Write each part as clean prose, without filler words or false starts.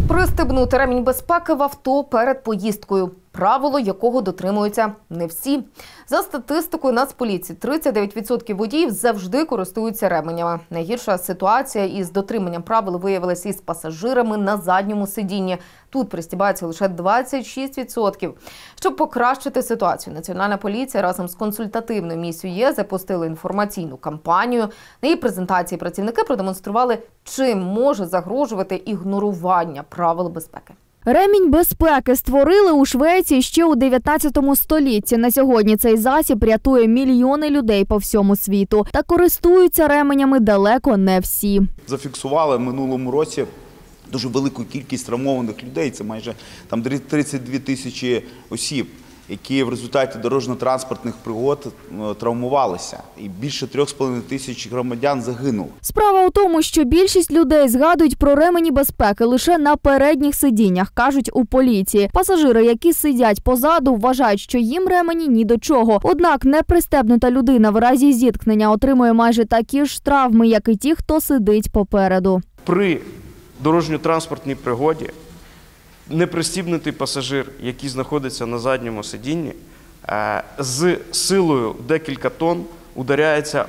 Пристебнути ремінь безпеки в авто перед поїздкою. Правило якого дотримуються не всі. За статистикою Нацполіції, 39% водіїв завжди користуються ременями. Найгірша ситуація із дотриманням правил виявилася із пасажирами на задньому сидінні. Тут пристібаються лише 26%. Щоб покращити ситуацію, Національна поліція разом з консультативною місією ЄС запустили інформаційну кампанію. На її презентації працівники продемонстрували, чим може загрожувати ігнорування правил безпеки. Ремінь безпеки створили у Швеції ще у 19 столітті. На сьогодні цей засіб рятує мільйони людей по всьому світу. Та користуються ременями далеко не всі. Зафіксували в минулому році дуже велику кількість травмованих людей. Це майже 32 тисячі осіб, які в результаті дорожньо-транспортних пригод травмувалися. І більше 3,5 тисяч громадян загинуло. Справа у тому, що більшість людей згадують про ремені безпеки лише на передніх сидіннях, кажуть у поліції. Пасажири, які сидять позаду, вважають, що їм ремені ні до чого. Однак непристебнута людина в разі зіткнення отримує майже такі ж травми, як і ті, хто сидить попереду. При дорожньо-транспортній пригоді непристібнутий пасажир, який знаходиться на задньому сидінні, з силою декілька тонн ударяється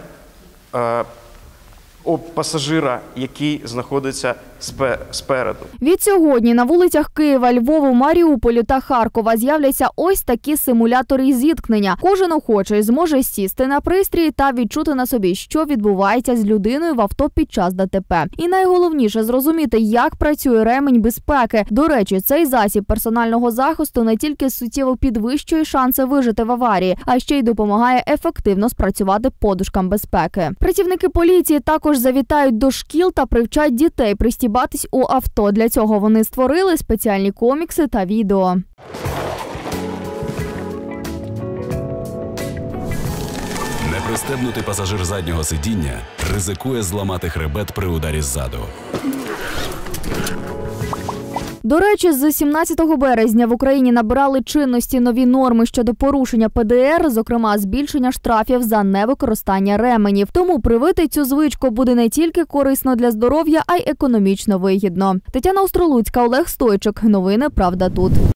об пасажира, який знаходиться спереду. Відсьогодні на вулицях Києва, Львова, Маріуполя та Харкова з'являться ось такі симулятори зіткнення. Кожен охочий зможе сісти на пристрій та відчути на собі, що відбувається з людиною в авто під час ДТП. І найголовніше – зрозуміти, як працює ремень безпеки. До речі, цей засіб персонального захисту не тільки суттєво підвищує шанси вижити в аварії, а ще й допомагає ефективно спрацювати подушкам безпеки. Працівники поліції також завітають до шкіл та привчать дітей пристібатись у авто. Для цього вони створили спеціальні комікси та відео. Непристебнутий пасажир заднього сидіння ризикує зламати хребет при ударі ззаду. До речі, з 17 березня в Україні набирали чинності нові норми щодо порушення ПДР, зокрема збільшення штрафів за невикористання ременів. Тому привити цю звичку буде не тільки корисно для здоров'я, а й економічно вигідно. Тетяна Остролуцька, Олег Стойчик. Новини «Правда тут».